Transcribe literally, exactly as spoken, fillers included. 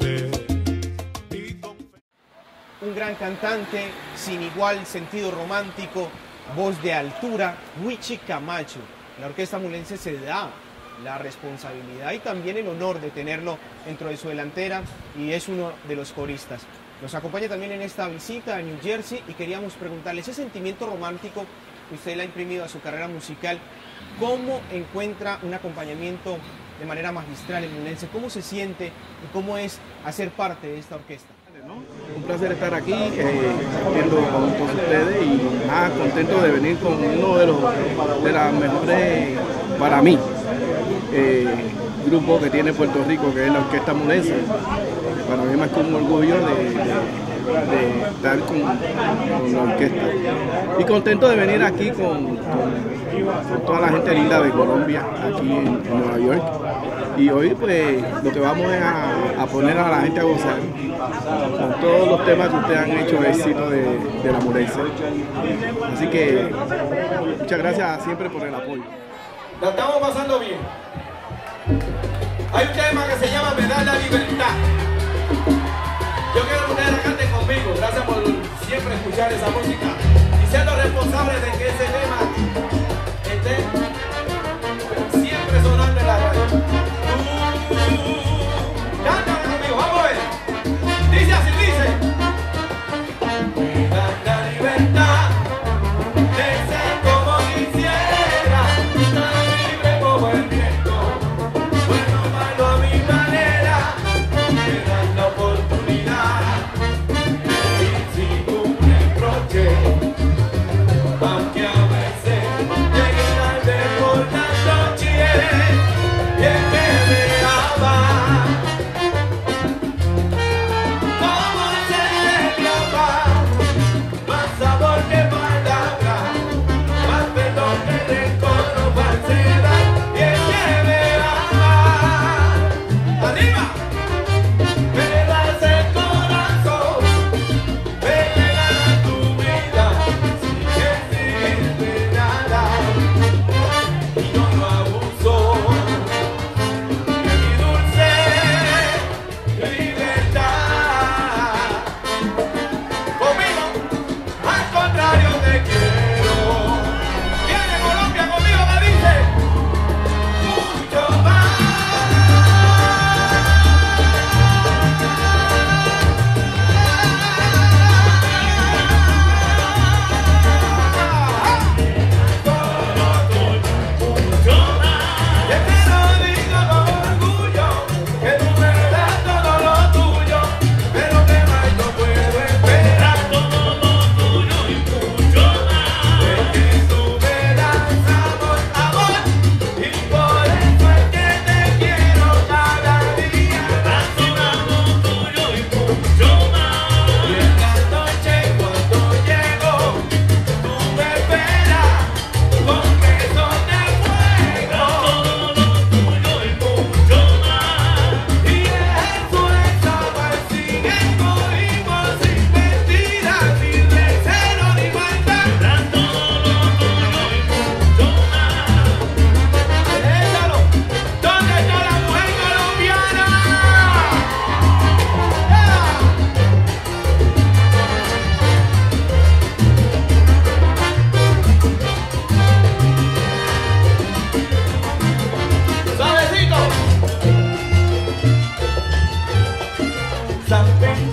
Un gran cantante, sin igual sentido romántico, voz de altura, Wichi Camacho. La orquesta mulense se da la responsabilidad y también el honor de tenerlo dentro de su delantera y es uno de los coristas. Nos acompaña también en esta visita a New Jersey y queríamos preguntarle ese sentimiento romántico que usted le ha imprimido a su carrera musical, ¿cómo encuentra un acompañamiento de manera magistral en mulense? ¿Cómo se siente y cómo es hacer parte de esta orquesta? Un placer estar aquí, eh, viendo con todos ustedes y más contento de venir con uno de los de las mejores, para mí, eh, grupos que tiene Puerto Rico, que es la Orquesta Mulense. Para mí es más que un orgullo de, de, de estar con, con la orquesta. Y contento de venir aquí con, con, con toda la gente linda de Colombia, aquí en, en Nueva York. Y hoy pues lo que vamos es a, a poner a la gente a gozar con todos los temas que ustedes han hecho éxito de, de la Mulense. Así que muchas gracias siempre por el apoyo. La estamos pasando bien. Hay un tema que se llama Me da la libertad. Yo quiero que ustedes la canten conmigo. Gracias por siempre escuchar esa música y siendo responsables de que ese tema esté siempre sonando en la radio. Cántame conmigo, vamos a ver. Dice así, dice. Me da la libertad de ser como quisiera, tan libre como el viento, bueno o malo a mi manera. Me dan la oportunidad de ir sin un reproche, aunque a veces llegue tarde por la noche. Y es que me ama, como se le llama, más sabor que palabra, más perdón que rencor o falsedad. Y es que me ama, arriba, me das el corazón, me regalas tu vida, sin decirme nada, y no lo abuso. Something